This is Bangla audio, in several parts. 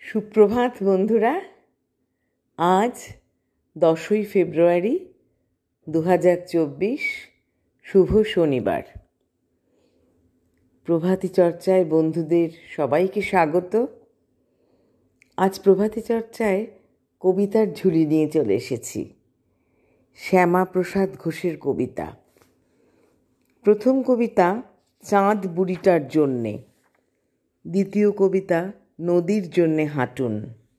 সুপ্রভাত বন্ধুরা। আজ 10ই ফেব্রুয়ারি 2024, শুভ শনিবার। প্রভাতী চর্চায় বন্ধুদের সবাইকে স্বাগত। আজ প্রভাতী চর্চায় কবিতার ঝুলি নিয়ে চলে এসেছি। শ্যামাপ্রসাদ ঘোষের কবিতা। প্রথম কবিতা চাঁদ বুড়িটার জন্যে, দ্বিতীয় কবিতা নদীর জন্যে হাঁটুন।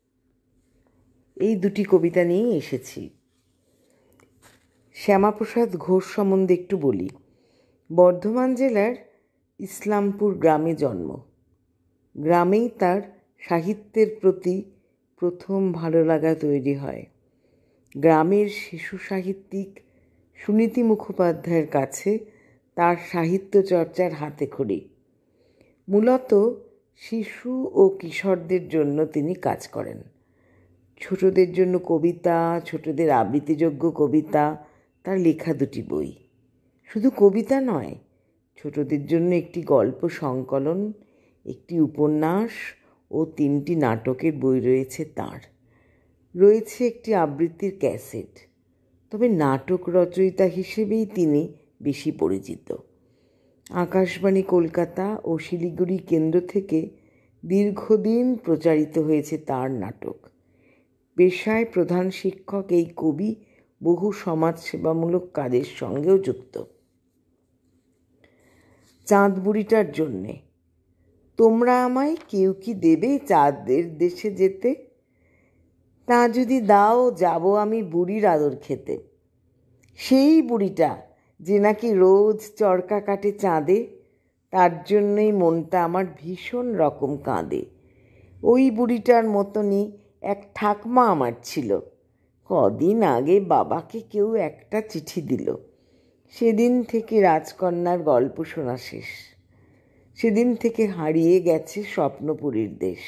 এই দুটি কবিতা নিয়েই এসেছি। শ্যামাপ্রসাদ ঘোষ সম্বন্ধে একটু বলি। বর্ধমান জেলার ইসলামপুর গ্রামে জন্ম। গ্রামেই তার সাহিত্যের প্রতি প্রথম ভালো লাগা তৈরি হয়। গ্রামের শিশু সাহিত্যিক সুনীতি মুখোপাধ্যায়ের কাছে তার সাহিত্য চর্চার হাতেখড়ি। মূলত শিশু ও কিশোরদের জন্য তিনি কাজ করেন। ছোটদের জন্য কবিতা, ছোটদের আবৃত্তিযোগ্য কবিতা, তার লেখা দুটি বই। শুধু কবিতা নয়, ছোটদের জন্য একটি গল্প সংকলন, একটি উপন্যাস ও 3টি নাটকের বই রয়েছে তাঁর। রয়েছে একটি আবৃত্তির ক্যাসেট। তবে নাটক রচয়িতা হিসেবেই তিনি বেশি পরিচিত। আকাশবাণী কলকাতা ও শিলিগুড়ি কেন্দ্র থেকে দীর্ঘদিন প্রচারিত হয়েছে তার নাটক। পেশায় প্রধান শিক্ষক এই কবি বহু সমাজসেবামূলক কাজের সঙ্গেও যুক্ত। চাঁদ বুড়িটার জন্যে। তোমরা আমায় কেউ কি দেবে চাঁদের দেশে যেতে? তা যদি দাও, যাব আমি বুড়ির আদর খেতে। সেই বুড়িটা যে নাকি রোজ চরকা কাটে চাঁদে, তার জন্যই মনটা আমার ভীষণ রকম কাঁদে। ওই বুড়িটার মতনই এক ঠাকমা আমার ছিল। কদিন আগে বাবাকে কেউ একটা চিঠি দিল। সেদিন থেকে রাজকন্যার গল্প শোনা শেষ। সেদিন থেকে হারিয়ে গেছে স্বপ্নপুরীর দেশ।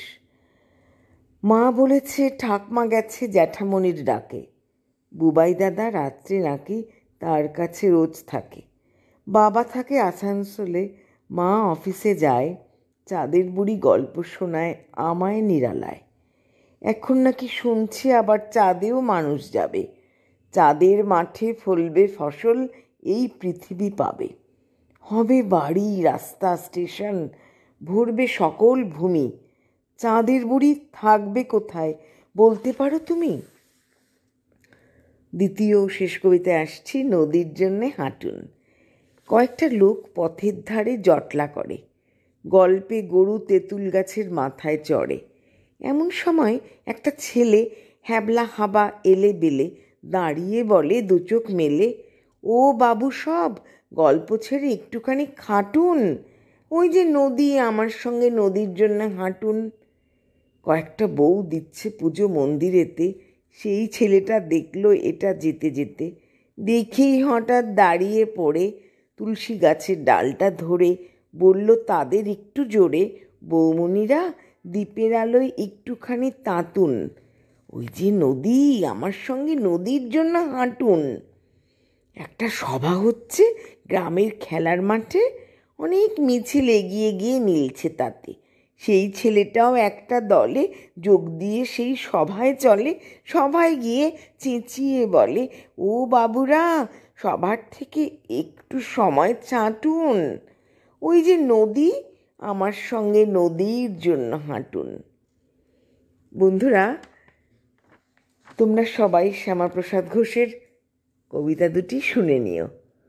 মা বলেছে ঠাকমা গেছে জ্যাঠামণির ডাকে। বুবাই দাদা রাত্রে নাকি তার কাছে রোজ থাকে। বাবা থাকে আসানসোলে, মা অফিসে যায়। চাঁদের বুড়ি গল্প শোনায় আমায় নিরালায়। এখন নাকি শুনছি আবার চাঁদেও মানুষ যাবে। চাঁদের মাঠে ফলবে ফসল, এই পৃথিবী পাবে। হবে বাড়ি, রাস্তা, স্টেশন, ভরবে সকল ভূমি। চাঁদের বুড়ি থাকবে কোথায় বলতে পারো তুমি? দ্বিতীয় শেষ কবিতায় আসছি, নদীর জন্যে হাঁটুন। কয়েকটা লোক পথের ধারে জটলা করে। গল্পে গরু তেঁতুল গাছের মাথায় চড়ে। এমন সময় একটা ছেলে হ্যাবলা হাবা এলে বেলে দাঁড়িয়ে বলে দু চোখ মেলে, ও বাবু সব গল্প ছেড়ে একটুখানি খাটুন। ওই যে নদী, আমার সঙ্গে নদীর জন্য হাঁটুন। কয়েকটা বউ দিচ্ছে পুজো মন্দিরেতে। সেই ছেলেটা দেখলো এটা যেতে যেতে। দেখেই হঠাৎ দাঁড়িয়ে পড়ে তুলসী গাছের ডালটা ধরে বলল তাদের একটু জোরে, বৌমণিরা দ্বীপের আলোয় একটুখানি তাঁতুন। ওই যে নদী, আমার সঙ্গে নদীর জন্য হাঁটুন। একটা সভা হচ্ছে গ্রামের খেলার মাঠে। অনেক মিছিল এগিয়ে গিয়ে মিলছে তাতে। সেই ছেলেটাও একটা দলে যোগ দিয়ে সেই সভায় চলে। সভায় গিয়ে চেঁচিয়ে বলে, ও বাবুরা, সবার থেকে একটু সময় ছাঁটুন। ওই যে নদী, আমার সঙ্গে নদীর জন্য হাঁটুন। বন্ধুরা, তোমরা সবাই শ্যামাপ্রসাদ ঘোষের কবিতা দুটি শুনে নিও।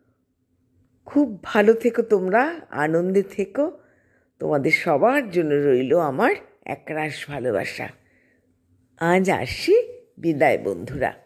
খুব ভালো থেকো তোমরা, আনন্দে থেকো। তোমাদের সবার জন্য রইল আমার একরাশ ভালোবাসা। আজ আসি, বিদায় বন্ধুরা।